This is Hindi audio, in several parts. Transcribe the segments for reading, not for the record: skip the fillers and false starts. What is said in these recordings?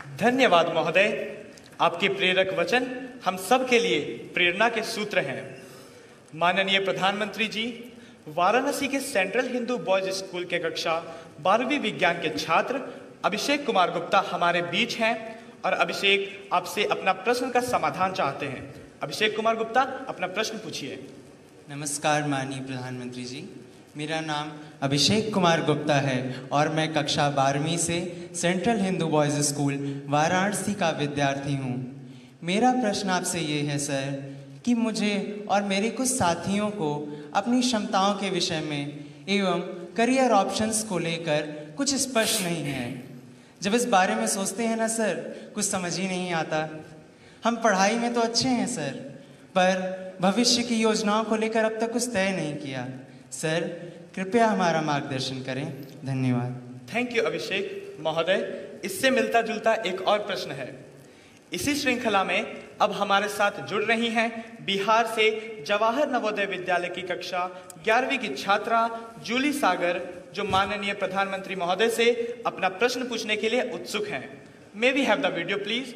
धन्यवाद महोदय। आपके प्रेरक वचन हम सब के लिए प्रेरणा के सूत्र हैं। माननीय प्रधानमंत्री जी, वाराणसी के सेंट्रल हिंदू बॉयज स्कूल के कक्षा 12वीं विज्ञान के छात्र अभिषेक कुमार गुप्ता हमारे बीच हैं और अभिषेक आपसे अपना प्रश्न का समाधान चाहते हैं। अभिषेक कुमार गुप्ता, अपना प्रश्न पूछिए। नमस्कार माननीय प्रधानमंत्री जी, मेरा नाम अभिषेक कुमार गुप्ता है और मैं कक्षा 12वीं से central Hindu boys school Varanasi का विद्यार्थी हूँ। मेरा प्रश्न आपसे ये है सर कि मुझे और मेरे कुछ साथियों को अपनी क्षमताओं के विषय में एवं करियर ऑप्शंस को लेकर कुछ स्पष्ट नहीं है। जब इस बारे में सोचते हैं ना सर, कुछ समझ ही नहीं आता। हम पढ़ाई में तो अच्छे हैं सर, पर भविष्य की योजनाओं को लेकर अब तक कुछ तय नहीं किया। सर, कृपया हमारा मार्गदर्शन करें। धन्यवाद। थैंक यू अभिषेक महोदय। इससे मिलता जुलता एक और प्रश्न है। इसी श्रृंखला में अब हमारे साथ जुड़ रही हैं बिहार से जवाहर नवोदय विद्यालय की कक्षा 11वीं की छात्रा जूली सागर, जो माननीय प्रधानमंत्री महोदय से अपना प्रश्न पूछने के लिए उत्सुक हैं। May we have the video please.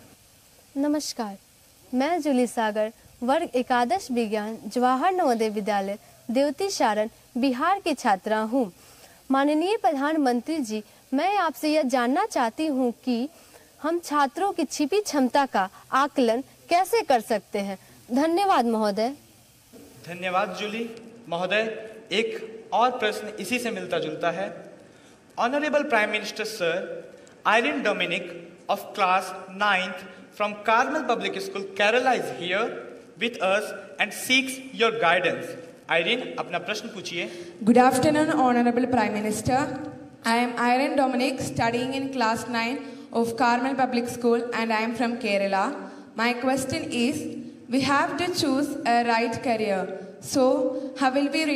नमस्कार, मैं जूली सागर, वर्ग एकादश विज्ञान, जवाहर नवोदय विद्यालय, देवती शारण, बिहार की छात्रा हूँ। माननीय प्रधानमंत्री जी, मैं आपसे यह जानना चाहती हूँ कि हम छात्रों की छिपी क्षमता का आकलन कैसे कर सकते हैं। धन्यवाद महोदय। धन्यवाद जूली महोदय। एक और प्रश्न इसी से मिलता जुलता है। Honourable prime minister sir, Irene Dominic of class 9th from Carmel Public School, Kerala is here with us and seeks your guidance. Irene, अपना प्रश्न पूछिए। Good afternoon, Honorable Prime Minister. I am Irene Dominic, studying in class 9 of Carmel Public School, and I am from Kerala. My question is, we have to choose a right career. So, how will we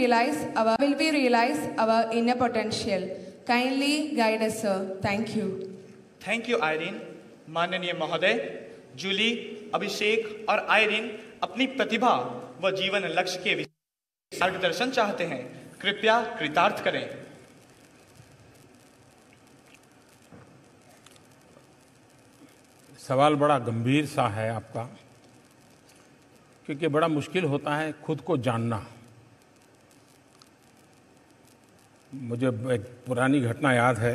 realize our inner potential? Kindly guide us, sir. Thank you. Thank you Irene. माननीय महोदय, जूली, अभिषेक और आयरीन अपनी प्रतिभा व जीवन लक्ष्य के विषय मार्गदर्शन चाहते हैं। कृपया कृतार्थ करें। सवाल बड़ा गंभीर सा है आपका, क्योंकि बड़ा मुश्किल होता है खुद को जानना। मुझे एक पुरानी घटना याद है।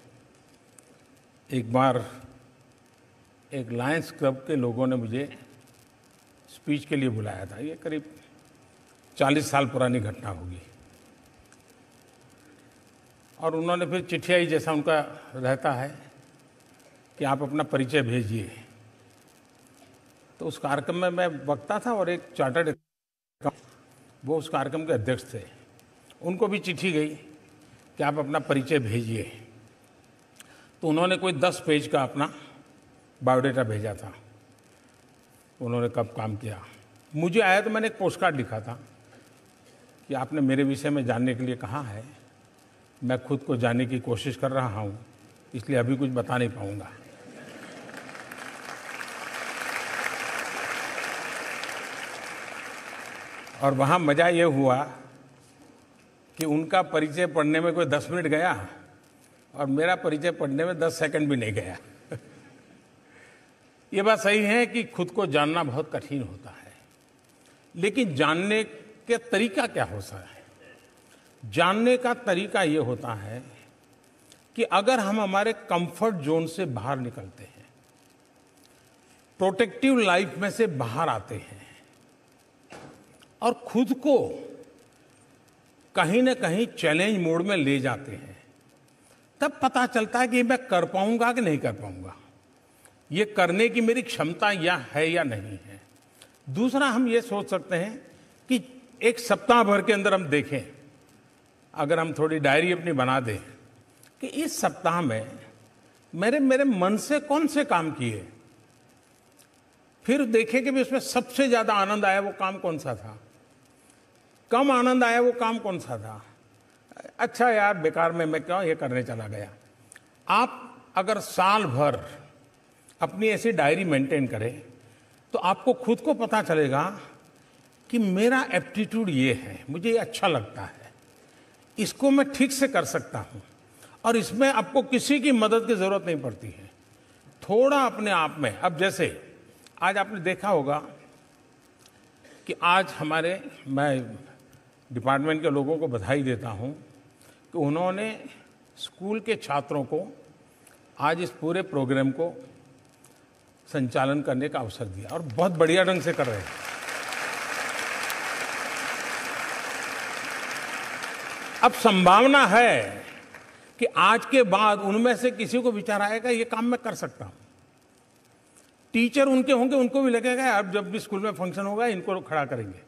एक बार एक लायंस क्लब के लोगों ने मुझे स्पीच के लिए बुलाया था। ये करीब 40 साल पुरानी घटना होगी। और उन्होंने फिर चिट्ठिया ही जैसा उनका रहता है कि आप अपना परिचय भेजिए। तो उस कार्यक्रम में मैं वक्ता था और एक चार्टर्ड वो उस कार्यक्रम के अध्यक्ष थे। उनको भी चिट्ठी गई कि आप अपना परिचय भेजिए। तो उन्होंने कोई 10 पेज का अपना बायोडाटा भेजा था। उन्होंने कब काम किया, मुझे आया तो मैंने एक पोस्ट कार्ड लिखा था कि आपने मेरे विषय में जानने के लिए कहा है। मैं खुद को जानने की कोशिश कर रहा हूँ, इसलिए अभी कुछ बता नहीं पाऊँगा। और वहाँ मज़ा ये हुआ कि उनका परिचय पढ़ने में कोई 10 मिनट गया और मेरा परिचय पढ़ने में 10 सेकंड भी नहीं गया। ये बात सही है कि खुद को जानना बहुत कठिन होता है, लेकिन जानने का तरीका क्या होता है? जानने का तरीका ये होता है कि अगर हम हमारे कंफर्ट जोन से बाहर निकलते हैं, प्रोटेक्टिव लाइफ में से बाहर आते हैं और खुद को कहीं ना कहीं चैलेंज मोड में ले जाते हैं, तब पता चलता है कि मैं कर पाऊंगा कि नहीं कर पाऊंगा, ये करने की मेरी क्षमता है या नहीं है। दूसरा, हम ये सोच सकते हैं कि एक सप्ताह भर के अंदर हम देखें, अगर हम थोड़ी डायरी अपनी बना दें कि इस सप्ताह में मेरे मन से कौन से काम किए, फिर देखें कि उसमें सबसे ज्यादा आनंद आया वो काम कौन सा था, कम आनंद आया वो काम कौन सा था। अच्छा यार, बेकार में मैं क्यों ये करने चला गया। आप अगर साल भर अपनी ऐसी डायरी मेंटेन करें तो आपको खुद को पता चलेगा कि मेरा एप्टीट्यूड ये है, मुझे ये अच्छा लगता है, इसको मैं ठीक से कर सकता हूँ और इसमें आपको किसी की मदद की जरूरत नहीं पड़ती है। थोड़ा अपने आप में, अब जैसे आज आपने देखा होगा कि आज मैं डिपार्टमेंट के लोगों को बधाई देता हूं कि उन्होंने स्कूल के छात्रों को आज इस पूरे प्रोग्राम को संचालन करने का अवसर दिया और बहुत बढ़िया ढंग से कर रहे हैं। अब संभावना है कि आज के बाद उनमें से किसी को विचार आएगा ये काम मैं कर सकता हूं। टीचर उनके होंगे, उनको भी लगेगा अब जब भी स्कूल में फंक्शन होगा इनको खड़ा करेंगे।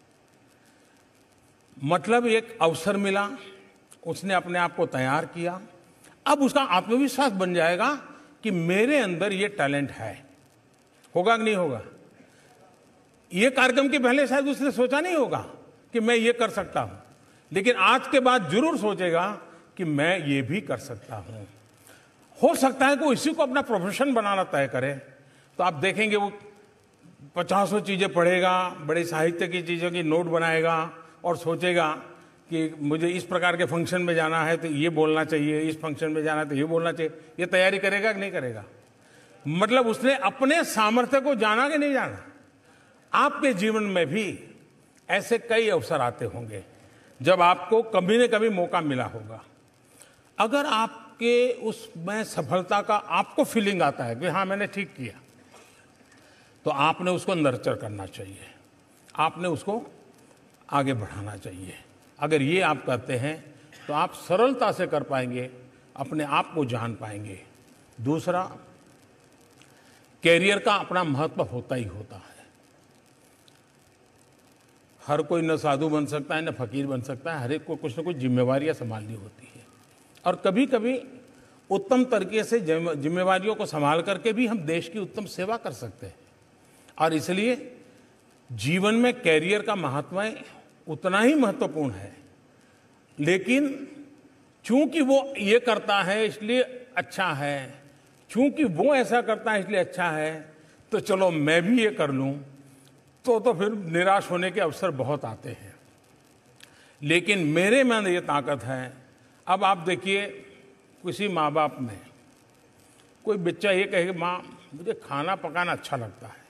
मतलब एक अवसर मिला, उसने अपने आप को तैयार किया, अब उसका आत्मविश्वास बन जाएगा कि मेरे अंदर ये टैलेंट है। होगा कि नहीं होगा? ये कार्यक्रम के पहले शायद उसने सोचा नहीं होगा कि मैं ये कर सकता हूं, लेकिन आज के बाद जरूर सोचेगा कि मैं ये भी कर सकता हूं। हो सकता है कि इसी को अपना प्रोफेशन बनाना तय करे, तो आप देखेंगे वो 50 चीजें पढ़ेगा, बड़े साहित्य की चीजों की नोट बनाएगा और सोचेगा कि मुझे इस प्रकार के फंक्शन में जाना है तो ये बोलना चाहिए, इस फंक्शन में जाना है तो ये बोलना चाहिए। ये तैयारी करेगा कि नहीं करेगा? मतलब उसने अपने सामर्थ्य को जाना कि नहीं जाना। आपके जीवन में भी ऐसे कई अवसर आते होंगे जब आपको कभी न कभी मौका मिला होगा। अगर आपके उसमें सफलता का आपको फीलिंग आता है कि हाँ मैंने ठीक किया, तो आपने उसको नर्चर करना चाहिए, आपने उसको आगे बढ़ाना चाहिए। अगर ये आप करते हैं तो आप सरलता से कर पाएंगे, अपने आप को जान पाएंगे। दूसरा, कैरियर का अपना महत्व होता ही होता है। हर कोई न साधु बन सकता है न फकीर बन सकता है, हर एक को कुछ न कुछ जिम्मेवारियां संभालनी होती है और कभी कभी उत्तम तरीके से जिम्मेवारियों को संभाल करके भी हम देश की उत्तम सेवा कर सकते हैं। और इसलिए जीवन में कैरियर का महत्व उतना ही महत्वपूर्ण है, लेकिन चूंकि वो ये करता है इसलिए अच्छा है, चूंकि वो ऐसा करता है इसलिए अच्छा है, तो चलो मैं भी ये कर लूं, तो फिर निराश होने के अवसर बहुत आते हैं। लेकिन मेरे में ये ताकत है। अब आप देखिए, किसी माँ बाप में कोई बच्चा ये कहे माँ मुझे खाना पकाना अच्छा लगता है,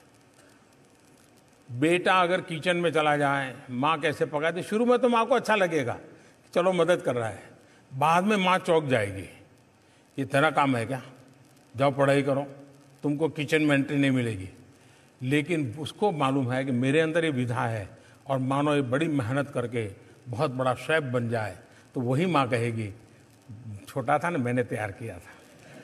बेटा अगर किचन में चला जाए, माँ कैसे पकाती, तो शुरू में तो माँ को अच्छा लगेगा, चलो मदद कर रहा है, बाद में माँ चौंक जाएगी, ये तेरा काम है क्या, जाओ पढ़ाई करो, तुमको किचन में एंट्री नहीं मिलेगी। लेकिन उसको मालूम है कि मेरे अंदर ये विधा है और मानो ये बड़ी मेहनत करके बहुत बड़ा शेफ बन जाए, तो वही माँ कहेगी छोटा था ना मैंने तैयार किया था।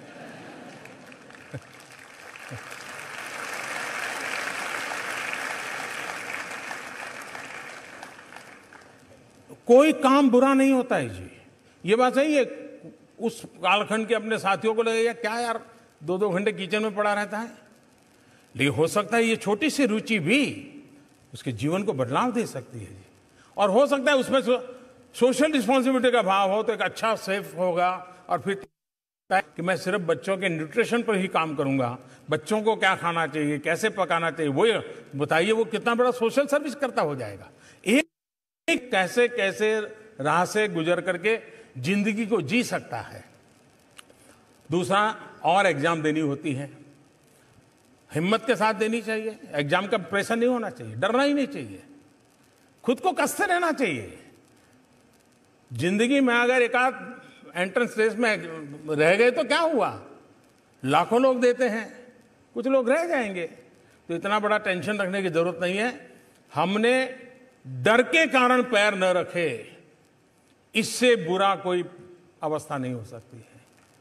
कोई काम बुरा नहीं होता है जी, ये बात सही है। उस कालखंड के अपने साथियों को लगेगा क्या यार 2-2 घंटे किचन में पड़ा रहता है, लेकिन हो सकता है ये छोटी सी रुचि भी उसके जीवन को बदलाव दे सकती है जी। और हो सकता है उसमें सोशल रिस्पॉन्सिबिलिटी का भाव हो तो एक अच्छा सेफ होगा, और फिर कि मैं सिर्फ बच्चों के न्यूट्रिशन पर ही काम करूंगा, बच्चों को क्या खाना चाहिए, कैसे पकाना चाहिए वो बताइए, वो कितना बड़ा सोशल सर्विस करता हो जाएगा। एक कैसे कैसे राह से गुजर करके जिंदगी को जी सकता है। दूसरा, और एग्जाम देनी होती है, हिम्मत के साथ देनी चाहिए। एग्जाम का प्रेशर नहीं होना चाहिए, डरना ही नहीं चाहिए, खुद को कसते रहना चाहिए। जिंदगी में अगर एक आध एंट्रेंस टेस्ट में रह गए तो क्या हुआ, लाखों लोग देते हैं, कुछ लोग रह जाएंगे, तो इतना बड़ा टेंशन रखने की जरूरत नहीं है। हमने डर के कारण पैर न रखे, इससे बुरा कोई अवस्था नहीं हो सकती है।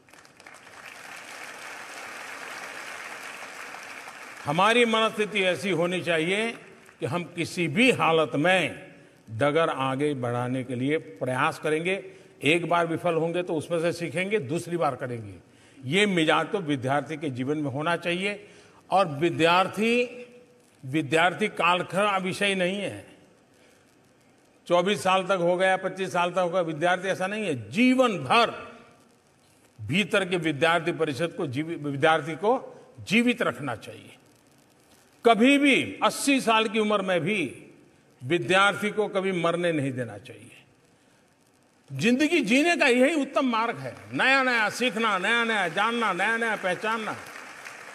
हमारी मनस्थिति ऐसी होनी चाहिए कि हम किसी भी हालत में डगर आगे बढ़ाने के लिए प्रयास करेंगे। एक बार विफल होंगे तो उसमें से सीखेंगे, दूसरी बार करेंगे। ये मिजाज तो विद्यार्थी के जीवन में होना चाहिए। और विद्यार्थी काल का विषय नहीं है, 24 साल तक हो गया, 25 साल तक हो गया, विद्यार्थी ऐसा नहीं है। जीवन भर भीतर के विद्यार्थी परिषद को विद्यार्थी को जीवित रखना चाहिए। कभी भी 80 साल की उम्र में भी विद्यार्थी को कभी मरने नहीं देना चाहिए। जिंदगी जीने का यही उत्तम मार्ग है, नया नया सीखना, नया नया जानना, नया नया पहचानना।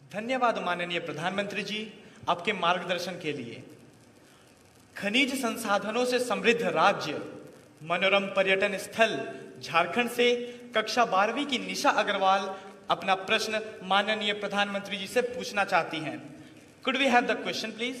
धन्यवाद माननीय प्रधानमंत्री जी आपके मार्गदर्शन के लिए। खनिज संसाधनों से समृद्ध राज्य, मनोरम पर्यटन स्थल झारखंड से कक्षा 12वीं की निशा अग्रवाल अपना प्रश्न माननीय प्रधानमंत्री जी से पूछना चाहती हैं। Could we have the question please?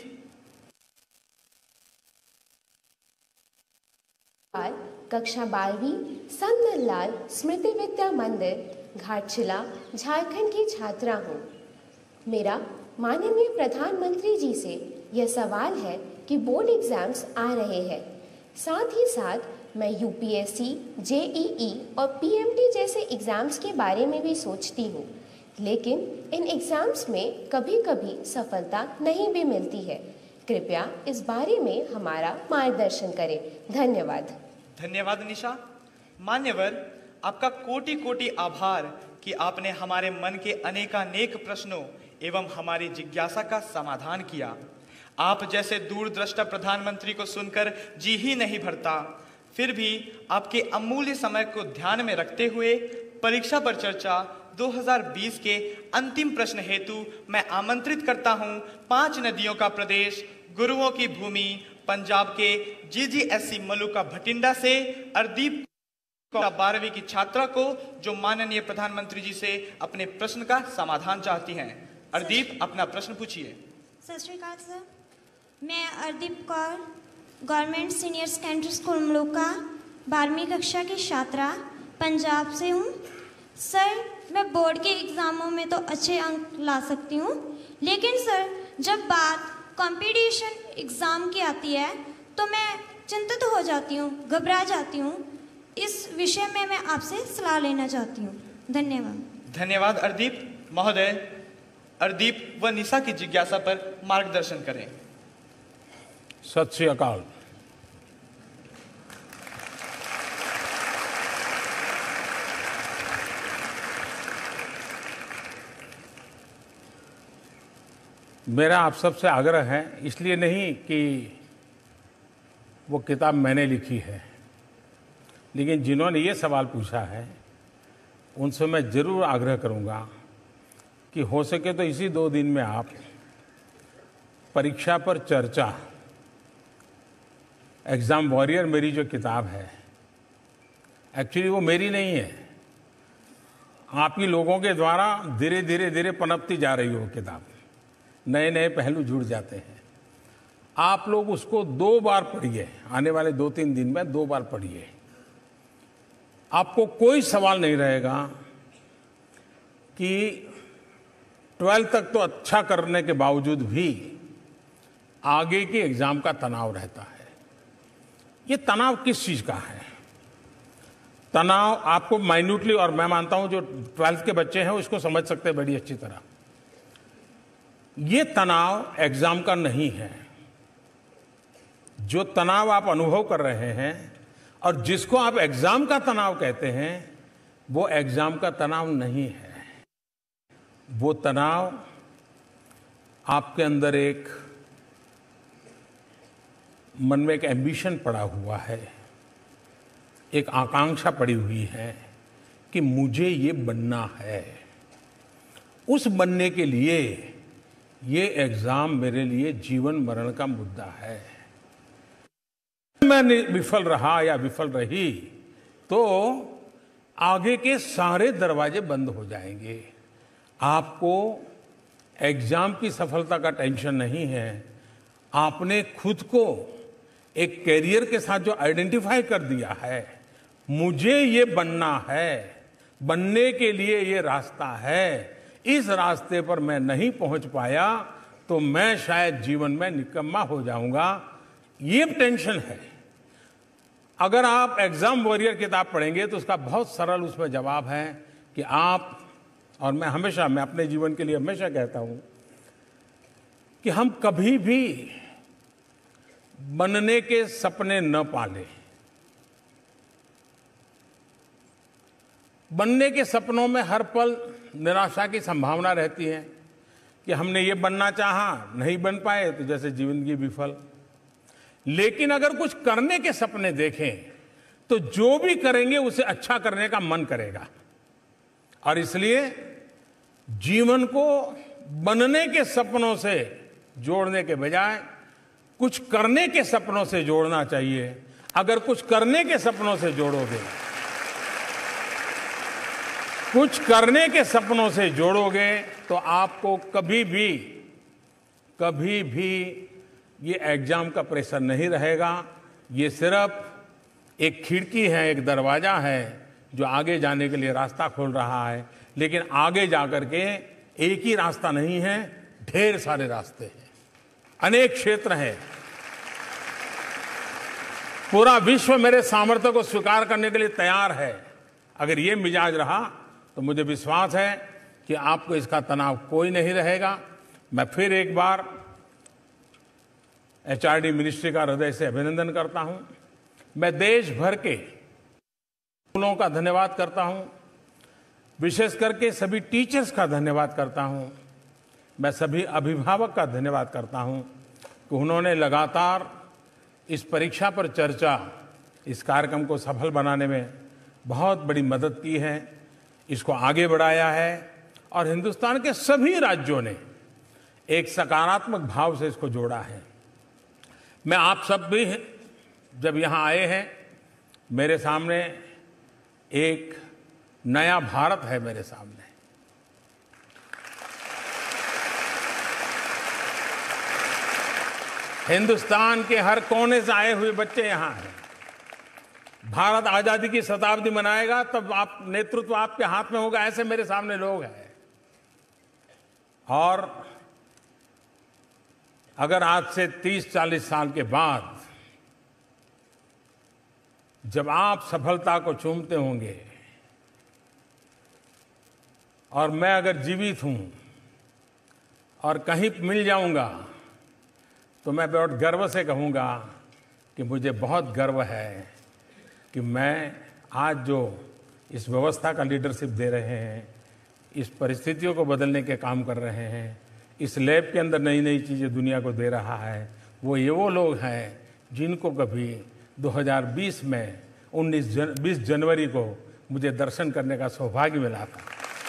कक्षा 12वीं संत लाल स्मृति विद्या मंदिर घाटशिला झारखंड की छात्रा हूँ। मेरा माननीय प्रधानमंत्री जी से यह सवाल है कि बोर्ड एग्जाम्स आ रहे हैं, साथ ही साथ मैं यूपीएससी, जेईई और पीएमटी जैसे एग्जाम्स के बारे में भी सोचती हूँ, लेकिन इन एग्जाम्स में कभी कभी सफलता नहीं भी मिलती है। कृपया इस बारे में हमारा मार्गदर्शन करें। धन्यवाद। धन्यवाद निशा। मान्यवर, आपका कोटि कोटि आभार कि आपने हमारे मन के अनेकानेक प्रश्नों एवं हमारी जिज्ञासा का समाधान किया। आप जैसे दूरदृष्टा प्रधानमंत्री को सुनकर जी ही नहीं भरता। फिर भी आपके अमूल्य समय को ध्यान में रखते हुए परीक्षा पर चर्चा 2020 के अंतिम प्रश्न हेतु मैं आमंत्रित करता हूं 5 नदियों का प्रदेश, गुरुओं की भूमि, पंजाब के जीजीएससी मलुका भटिंडा से अर्दीप 12वीं की छात्रा को, जो माननीय प्रधानमंत्री जी से अपने प्रश्न का समाधान चाहती हैं। अर्दीप, अपना प्रश्न पूछिए। सत श्री अकाल सर, मैं Ardeep Kaur government senior secondary school Maluka 12वीं कक्षा की छात्रा पंजाब से हूँ। सर, मैं बोर्ड के एग्ज़ामों में तो अच्छे अंक ला सकती हूँ, लेकिन सर जब बात कंपटीशन एग्ज़ाम की आती है तो मैं चिंतित हो जाती हूँ, घबरा जाती हूँ। इस विषय में मैं आपसे सलाह लेना चाहती हूँ। धन्यवाद। धन्यवाद अर्दीप महोदय। अर्दीप व निशा की जिज्ञासा पर मार्गदर्शन करें। सत श्री अकाल। मेरा आप सबसे आग्रह है, इसलिए नहीं कि वो किताब मैंने लिखी है, लेकिन जिन्होंने ये सवाल पूछा है उनसे मैं जरूर आग्रह करूंगा कि हो सके तो इसी 2 दिन में आप परीक्षा पर चर्चा, एग्जाम वॉरियर मेरी जो किताब है, एक्चुअली वो मेरी नहीं है, आप ही लोगों के द्वारा धीरे धीरे पनपती जा रही हो किताब। नए नए पहलू जुड़ जाते हैं। आप लोग उसको 2 बार पढ़िए, आने वाले 2-3 दिन में 2 बार पढ़िए। आपको कोई सवाल नहीं रहेगा कि 12th तक तो अच्छा करने के बावजूद भी आगे के एग्जाम का तनाव रहता है। ये तनाव किस चीज का है? तनाव आपको माइन्यूटली, और मैं मानता हूं जो 12th के बच्चे हैं उसको समझ सकते हैं बड़ी अच्छी तरह। ये तनाव एग्जाम का नहीं है। जो तनाव आप अनुभव कर रहे हैं और जिसको आप एग्जाम का तनाव कहते हैं, वो एग्जाम का तनाव नहीं है। वो तनाव आपके अंदर एक मन में एक एम्बिशन पड़ा हुआ है, एक आकांक्षा पड़ी हुई है कि मुझे ये बनना है। उस बनने के लिए ये एग्जाम मेरे लिए जीवन मरण का मुद्दा है। मैं विफल रहा या विफल रही तो आगे के सारे दरवाजे बंद हो जाएंगे। आपको एग्जाम की सफलता का टेंशन नहीं है। आपने खुद को एक कैरियर के साथ जो आइडेंटिफाई कर दिया है, मुझे ये बनना है, बनने के लिए ये रास्ता है, इस रास्ते पर मैं नहीं पहुंच पाया तो मैं शायद जीवन में निकम्मा हो जाऊंगा, ये टेंशन है। अगर आप एग्जाम वॉरियर किताब पढ़ेंगे तो उसका बहुत सरल उसमें जवाब है कि आप, और मैं अपने जीवन के लिए हमेशा कहता हूं कि हम कभी भी बनने के सपने न पालें। बनने के सपनों में हर पल निराशा की संभावना रहती है कि हमने ये बनना चाहा, नहीं बन पाए तो जैसे जीवन की विफल। लेकिन अगर कुछ करने के सपने देखें तो जो भी करेंगे उसे अच्छा करने का मन करेगा। और इसलिए जीवन को बनने के सपनों से जोड़ने के बजाय कुछ करने के सपनों से जोड़ना चाहिए। अगर कुछ करने के सपनों से जोड़ोगे, कुछ करने के सपनों से जोड़ोगे तो आपको कभी भी ये एग्जाम का प्रेशर नहीं रहेगा। ये सिर्फ एक खिड़की है, एक दरवाजा है जो आगे जाने के लिए रास्ता खोल रहा है। लेकिन आगे जाकर के एक ही रास्ता नहीं है, ढेर सारे रास्ते हैं, अनेक क्षेत्र हैं। पूरा विश्व मेरे सामर्थ्य को स्वीकार करने के लिए तैयार है। अगर ये मिजाज रहा तो मुझे विश्वास है कि आपको इसका तनाव कोई नहीं रहेगा। मैं फिर एक बार HRD मिनिस्ट्री का हृदय से अभिनंदन करता हूं। मैं देश भर के स्कूलों का धन्यवाद करता हूं, विशेष करके सभी टीचर्स का धन्यवाद करता हूं। मैं सभी अभिभावक का धन्यवाद करता हूं कि उन्होंने लगातार इस परीक्षा पर चर्चा, इस कार्यक्रम को सफल बनाने में बहुत बड़ी मदद की है, इसको आगे बढ़ाया है और हिंदुस्तान के सभी राज्यों ने एक सकारात्मक भाव से इसको जोड़ा है। मैं आप सब भी जब यहाँ आए हैं, मेरे सामने एक नया भारत है मेरे सामने। हिंदुस्तान के हर कोने से आए हुए बच्चे यहाँ हैं। भारत आजादी की शताब्दी मनाएगा तब आप नेतृत्व आपके हाथ में होगा, ऐसे मेरे सामने लोग हैं। और अगर आज से 30-40 साल के बाद जब आप सफलता को चूमते होंगे और मैं अगर जीवित हूं और कहीं मिल जाऊंगा तो मैं बहुत गर्व से कहूंगा कि मुझे बहुत गर्व है कि मैं आज जो इस व्यवस्था का लीडरशिप दे रहे हैं, इस परिस्थितियों को बदलने के काम कर रहे हैं, इस लैब के अंदर नई नई चीज़ें दुनिया को दे रहा है, वो लोग हैं जिनको कभी 2020 में 20 जनवरी को मुझे दर्शन करने का सौभाग्य मिला था।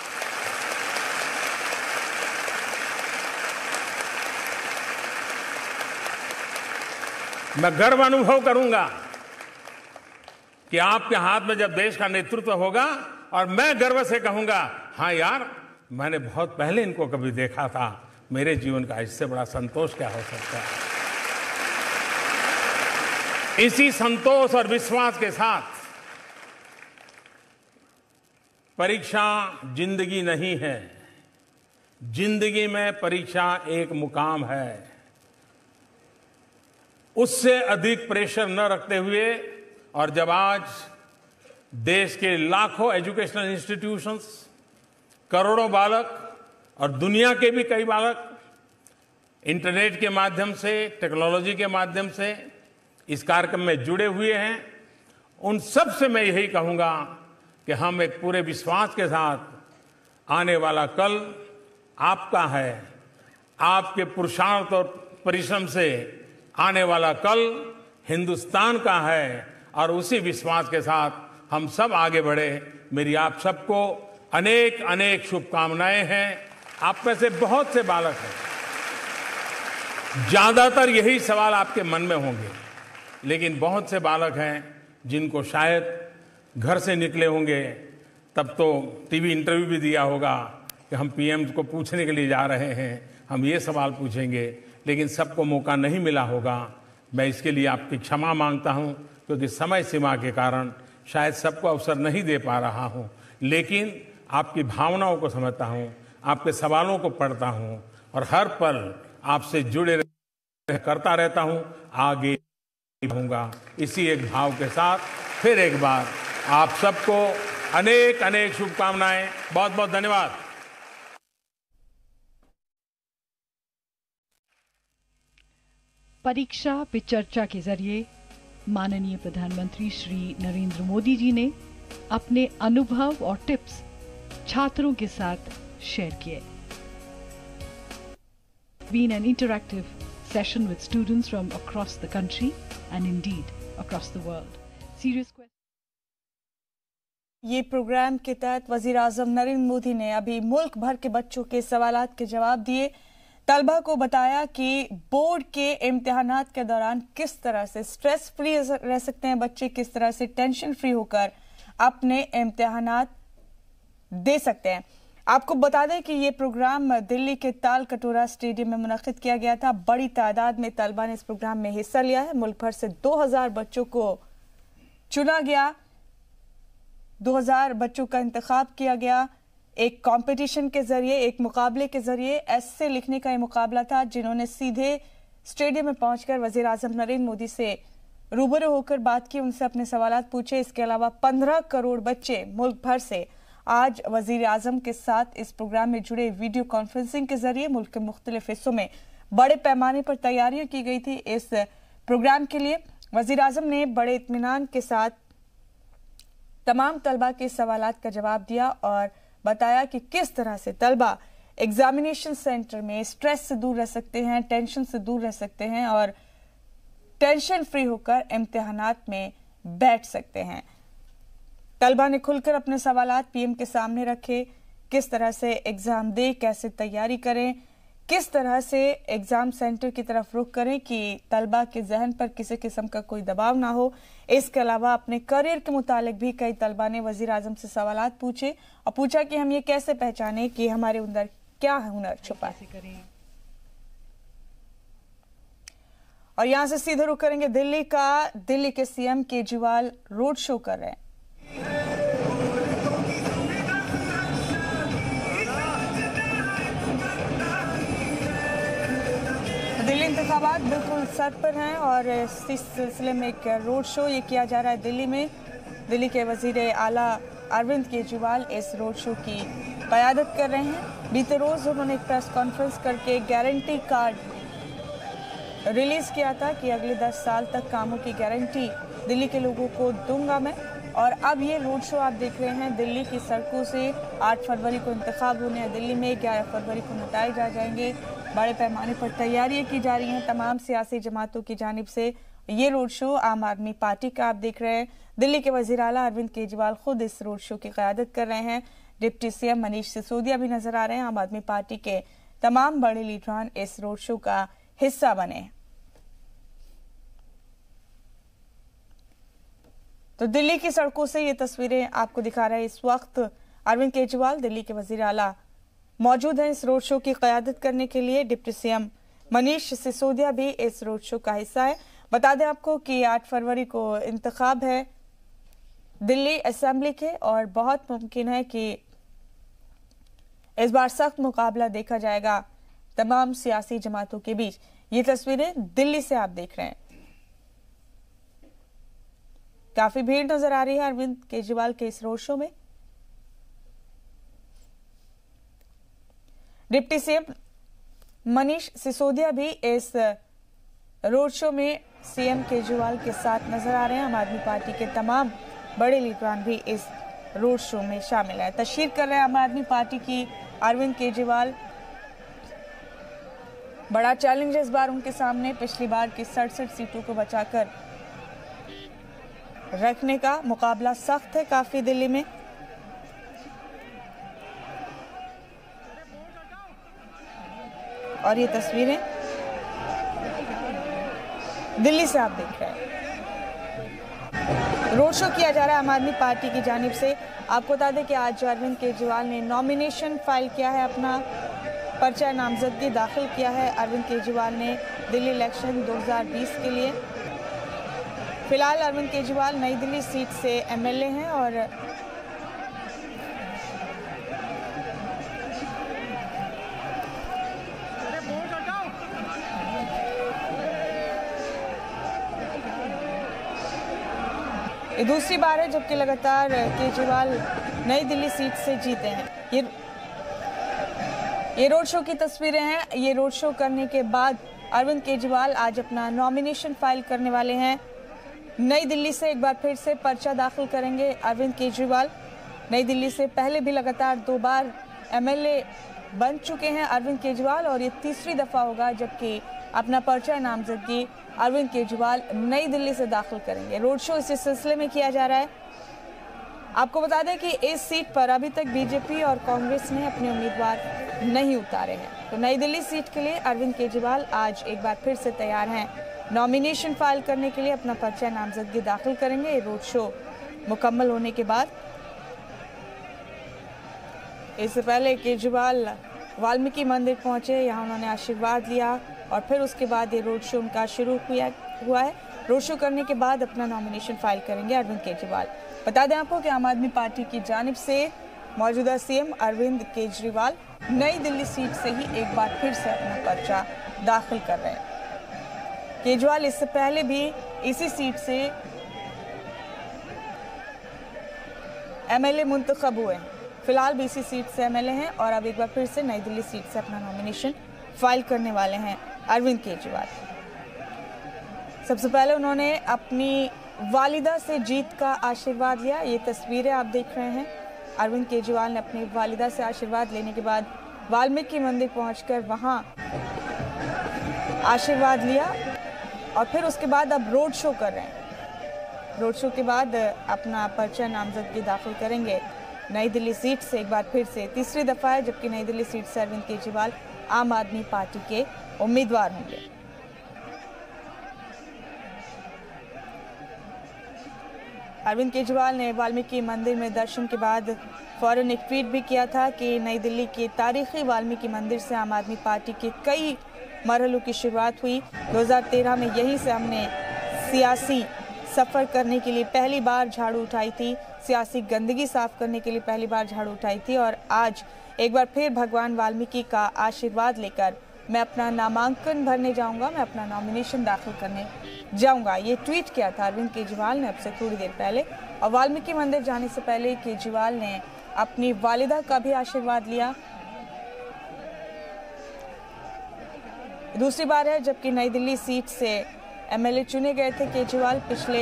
मैं गर्व अनुभव करूंगा कि आपके हाथ में जब देश का नेतृत्व होगा और मैं गर्व से कहूंगा, हाँ यार, मैंने बहुत पहले इनको कभी देखा था। मेरे जीवन का इससे बड़ा संतोष क्या हो सकता है। इसी संतोष और विश्वास के साथ, परीक्षा जिंदगी नहीं है, जिंदगी में परीक्षा एक मुकाम है। उससे अधिक प्रेशर न रखते हुए, और जब आज देश के लाखों एजुकेशनल इंस्टीट्यूशंस, करोड़ों बालक और दुनिया के भी कई बालक इंटरनेट के माध्यम से, टेक्नोलॉजी के माध्यम से इस कार्यक्रम में जुड़े हुए हैं, उन सब से मैं यही कहूंगा कि हम एक पूरे विश्वास के साथ आने वाला कल आपका है। आपके पुरुषार्थ और परिश्रम से आने वाला कल हिंदुस्तान का है और उसी विश्वास के साथ हम सब आगे बढ़े। मेरी आप सबको अनेक अनेक शुभकामनाएं हैं। आप में से बहुत से बालक हैं, ज्यादातर यही सवाल आपके मन में होंगे, लेकिन बहुत से बालक हैं जिनको शायद घर से निकले होंगे तब तो टीवी इंटरव्यू भी दिया होगा कि हम पीएम को पूछने के लिए जा रहे हैं, हम ये सवाल पूछेंगे, लेकिन सबको मौका नहीं मिला होगा। मैं इसके लिए आपकी क्षमा मांगता हूं, क्योंकि समय सीमा के कारण शायद सबको अवसर नहीं दे पा रहा हूं, लेकिन आपकी भावनाओं को समझता हूं, आपके सवालों को पढ़ता हूं और हर पल आपसे जुड़े करता रहता हूं, आगे रहूंगा। इसी एक भाव के साथ फिर एक बार आप सबको अनेक अनेक शुभकामनाएं। बहुत बहुत धन्यवाद। परीक्षा पे चर्चा के जरिए माननीय प्रधानमंत्री श्री नरेंद्र मोदी जी ने अपने अनुभव और टिप्स छात्रों के साथ शेयर किए। Been an interactive session with students from across the country and indeed across the world. Serious questions. ये प्रोग्राम के तहत वजीर आजम नरेंद्र मोदी ने अभी मुल्क भर के बच्चों के सवालात के जवाब दिए। तलबा को बताया कि बोर्ड के इम्तिहानात के दौरान किस तरह से स्ट्रेस फ्री रह सकते हैं बच्चे, किस तरह से टेंशन फ्री होकर अपने इम्तिहानात दे सकते हैं। आपको बता दें कि ये प्रोग्राम दिल्ली के ताल कटोरा स्टेडियम में मुनक्किद किया गया था। बड़ी तादाद में तलबा ने इस प्रोग्राम में हिस्सा लिया है। मुल्क भर से 2000 बच्चों को चुना गया, 2000 बच्चों का इंतखाब किया गया। एक कंपटीशन के जरिए, एक मुकाबले के जरिए ऐसे लिखने का ये मुकाबला था जिन्होंने सीधे स्टेडियम में पहुंचकर वजीर आजम नरेंद्र मोदी से रूबरू होकर बात की, उनसे अपने सवालात पूछे। इसके अलावा 15 करोड़ बच्चे मुल्क भर से आज वजीर आजम के साथ इस प्रोग्राम में जुड़े। वीडियो कॉन्फ्रेंसिंग के जरिए मुल्क के मुख्तलिफ हिस्सों में बड़े पैमाने पर तैयारियां की गई थी इस प्रोग्राम के लिए। वजीर आजम ने बड़े इत्मीनान के साथ तमाम तलबा के सवालात का जवाब दिया और बताया कि किस तरह से तलबा एग्जामिनेशन सेंटर में स्ट्रेस से दूर रह सकते हैं, टेंशन से दूर रह सकते हैं और टेंशन फ्री होकर इम्तिहानात में बैठ सकते हैं। तलबा ने खुलकर अपने सवालात पीएम के सामने रखे, किस तरह से एग्जाम दे, कैसे तैयारी करें, किस तरह से एग्जाम सेंटर की तरफ रुख करें कि तलबा के जहन पर किसी किस्म का कोई दबाव ना हो। इसके अलावा अपने करियर के मुतालिक भी कई तलबा ने वजीर आजम से सवालात पूछे और पूछा कि हम ये कैसे पहचाने कि हमारे अंदर क्या हुनर छुपा है। और यहां से सीधे रुख करेंगे दिल्ली का। दिल्ली के सीएम केजरीवाल रोड शो कर रहे हैं। दिल्ली इंतखाबात बिल्कुल सर पर हैं और इस सिलसिले में एक रोड शो ये किया जा रहा है दिल्ली में। दिल्ली के वजीर आला अरविंद केजरीवाल इस रोड शो की क़यादत कर रहे हैं। बीते रोज उन्होंने एक प्रेस कॉन्फ्रेंस करके गारंटी कार्ड रिलीज किया था कि अगले 10 साल तक कामों की गारंटी दिल्ली के लोगों को दूंगा मैं। और अब ये रोड शो आप देख रहे हैं दिल्ली की सड़कों से। 8 फरवरी को इंतखाब होने हैं दिल्ली में, 11 फरवरी को नताइज आ जाएंगे। बड़े पैमाने पर तैयारियां की जा रही हैं तमाम सियासी जमातों की जानिब से। ये रोड शो आम आदमी पार्टी का आप देख रहे हैं। दिल्ली के वजीर आला अरविंद केजरीवाल खुद इस रोड शो की क़यादत कर रहे हैं। डिप्टी सीएम मनीष सिसोदिया भी नजर आ रहे हैं। आम आदमी पार्टी के तमाम बड़े लीडरान इस रोड शो का हिस्सा बने। तो दिल्ली की सड़कों से ये तस्वीरें आपको दिखा रहे हैं। इस वक्त अरविंद केजरीवाल दिल्ली के वजीर आला मौजूद हैं इस रोड शो की क़यादत करने के लिए। डिप्टी सीएम मनीष सिसोदिया भी इस रोड शो का हिस्सा है। बता दें आपको कि 8 फरवरी को इंतखाब है दिल्ली असेंबली के और बहुत मुमकिन है कि इस बार सख्त मुकाबला देखा जाएगा तमाम सियासी जमातों के बीच। ये तस्वीरें दिल्ली से आप देख रहे हैं। काफी भीड़ नजर आ रही है अरविंद केजरीवाल के इस रोड शो में। डिप्टी सीएम मनीष सिसोदिया भी इस रोड शो में सीएम केजरीवाल के साथ नजर आ रहे हैं। आम आदमी पार्टी के तमाम बड़े लीडरान भी इस रोड शो में शामिल है। तशरीफ कर रहे हैं आम आदमी पार्टी की अरविंद केजरीवाल। बड़ा चैलेंज है इस बार उनके सामने। पिछली बार की 67 सीटों को बचाकर रखने का मुकाबला सख्त है काफी दिल्ली में। और ये तस्वीरें दिल्ली से आप देख रहे हैं। रोड शो किया जा रहा है आम आदमी पार्टी की जानिब से। आपको बता दें कि आज अरविंद केजरीवाल ने नॉमिनेशन फाइल किया है, अपना पर्चा नामजदगी दाखिल किया है। अरविंद केजरीवाल ने दिल्ली इलेक्शन 2020 के लिए। फिलहाल अरविंद केजरीवाल नई दिल्ली सीट से एमएलए हैं और ये दूसरी बार है जबकि लगातार केजरीवाल नई दिल्ली सीट से जीते हैं। ये रोड शो की तस्वीरें हैं। ये रोड शो करने के बाद अरविंद केजरीवाल आज अपना नॉमिनेशन फाइल करने वाले हैं। नई दिल्ली से एक बार फिर से पर्चा दाखिल करेंगे अरविंद केजरीवाल। नई दिल्ली से पहले भी लगातार 2 बार एमएलए बन चुके हैं अरविंद केजरीवाल और ये तीसरी दफा होगा जबकि अपना पर्चा नामजदगी अरविंद केजरीवाल नई दिल्ली से दाखिल करेंगे। रोड शो इसी सिलसिले में किया जा रहा है। आपको बता दें कि इस सीट पर अभी तक बीजेपी और कांग्रेस ने अपने उम्मीदवार नहीं उतारे हैं। तो नई दिल्ली सीट के लिए अरविंद केजरीवाल आज एक बार फिर से तैयार हैं। नॉमिनेशन फाइल करने के लिए अपना पर्चा नामजदगी दाखिल करेंगे। ये रोड शो मुकम्मल होने के बाद इससे पहले केजरीवाल वाल्मीकि मंदिर पहुंचे, यहां उन्होंने आशीर्वाद लिया और फिर उसके बाद ये रोड शो उनका शुरू हुआ है। रोड शो करने के बाद अपना नॉमिनेशन फाइल करेंगे अरविंद केजरीवाल। बता दें आपको कि आम आदमी पार्टी की जानिब से मौजूदा सीएम अरविंद केजरीवाल नई दिल्ली सीट से ही एक बार फिर से अपना पर्चा दाखिल कर रहे हैं। केजरीवाल इससे पहले भी इसी सीट से एमएलए मुंतखब हुए हैं। फिलहाल भी इसी सीट से एमएलए हैं और अब एक बार फिर से नई दिल्ली सीट से अपना नॉमिनेशन फाइल करने वाले हैं अरविंद केजरीवाल। सबसे पहले उन्होंने अपनी वालिदा से जीत का आशीर्वाद लिया। ये तस्वीरें आप देख रहे हैं। अरविंद केजरीवाल ने अपनी वालिदा से आशीर्वाद लेने के बाद वाल्मीकि मंदिर पहुंचकर वहां आशीर्वाद लिया और फिर उसके बाद अब रोड शो कर रहे हैं। रोड शो के बाद अपना पर्चा नामजदगी दाखिल करेंगे नई दिल्ली सीट से एक बार फिर से। तीसरी दफा है जबकि नई दिल्ली सीट से अरविंद केजरीवाल आम आदमी पार्टी के उम्मीदवार होंगे। अरविंद केजरीवाल ने वाल्मीकि मंदिर में दर्शन के बाद फौरन एक ट्वीट भी किया था कि नई दिल्ली के तारीखी वाल्मीकि मंदिर से आम आदमी पार्टी के कई मरहलों की शुरुआत हुई। 2013 में यहीं से हमने सियासी सफ़र करने के लिए पहली बार झाड़ू उठाई थी, सियासी गंदगी साफ करने के लिए पहली बार झाड़ू उठाई थी और आज एक बार फिर भगवान वाल्मीकि का आशीर्वाद लेकर मैं अपना नामांकन भरने जाऊंगा, मैं अपना नॉमिनेशन दाखिल करने जाऊंगा। ये ट्वीट किया था अरविंद केजरीवाल ने अब से थोड़ी देर पहले। और वाल्मीकि मंदिर जाने से पहले केजरीवाल ने अपनी वालिदा का भी आशीर्वाद लिया। दूसरी बार है जबकि नई दिल्ली सीट से एमएलए चुने गए थे केजरीवाल पिछले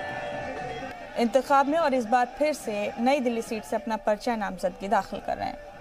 इंतखाब में और इस बार फिर से नई दिल्ली सीट से अपना पर्चा नामजदगी दाखिल कर रहे हैं।